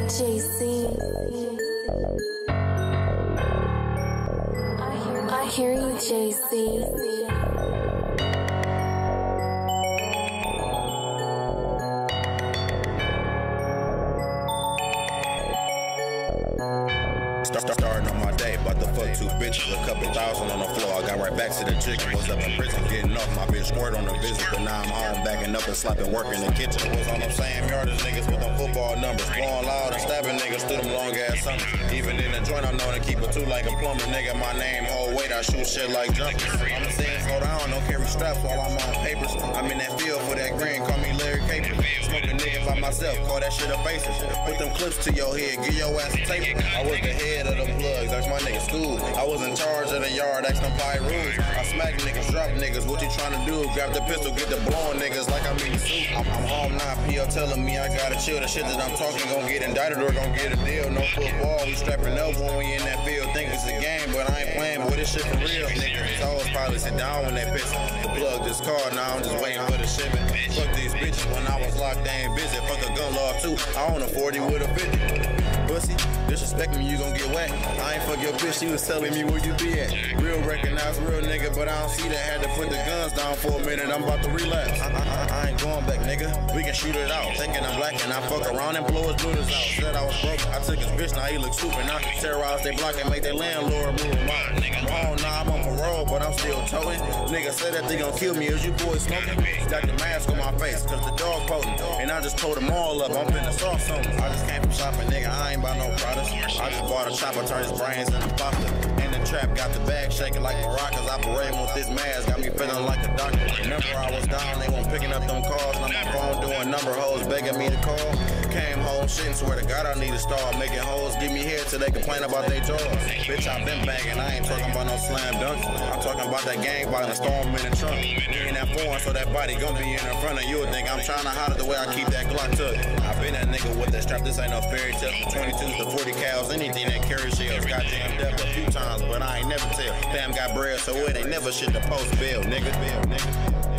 JC. I hear you, JC. Starting on my day, about to fuck 2 bitches, a couple thousand on the floor. I got right back to the chicken, was up in prison, getting off. My bitch squirt on the visit, but now I'm home, backing up and slapping work in the kitchen. Was on them same yardage niggas with them football numbers, blowing loud and stabbing niggas through them long ass summers. Even in the joint, I'm known to keep it 2 like a plumber. Nigga, my name, hold weight, I shoot shit like jumpers. I'm saying slow down, don't carry straps while I'm on papers. I'm in that field for that green, call me Larry Capers. Smoking niggas by myself, call that shit a faces. Put them clips to your head, give your ass a tape. I was the head of them plugs, that's my nigga school. I was in charge of the yard, asked them play rules. I smack niggas, drop niggas, what you tryna do? Grab the pistol, get the blowing niggas like I'm in the suit. I'm home now, PO telling me I gotta chill. The shit that I'm talking gon' get indicted or gon' get a deal. No football, we strapping up when we in that field. Think it's a game, but I ain't playing, boy, this shit for real. Niggas always probably sit down when they piss. The plug this car, now I'm just waiting for the shipment. Fuck these bitches, when I was locked, they ain't busy. Fuck a gun law too, I own a 40 with a 50. Pussy, disrespect me, you gon' get wet. I ain't fuck your bitch, she was telling me where you be at. Real recognize real nigga, but I don't see that. Had to put the guns down for a minute, I'm about to relapse. I ain't going back, nigga, we can shoot it out. Thinking I'm black and I fuck around and blow his noodles out. Said I was broke, I took his bitch, now he look stupid. Now terrorize they block and make their landlord move him out. Oh, nah, I'm on parole, but I'm still towing. Nigga said that they gon' kill me, is you boys smoking? Got the mask on my face, cause the dog potent. And I just told them all up, I'm finna sauce something. I just came from shopping, nigga, I ain't buy no products. I just bought a chopper, turned his brains into pasta. In the trap, got the bag shaking like maracas. Operating with this mask, got me feeling like a doctor. Remember I was down, they weren't picking up them calls. Now my phone doing number hoes, begging me to call. Came home shitting, swear to God I need to start making hoes give me head till they complain about their jaws. Bitch, I been banging, I ain't talking about no slam dunks. I'm talking about that gang violence, storm in the trunk. Me in that foreign, so that body gon' be in front of you. Think I'm trying to hide it the way I keep that Glock tucked. I been that nigga with that strap, this ain't no fairy tale. From 22s to 40 cows, anything that carries shells. Got jammed up a few times, but I ain't never tell. Fam got bread, so it ain't never shit to post bill, nigga.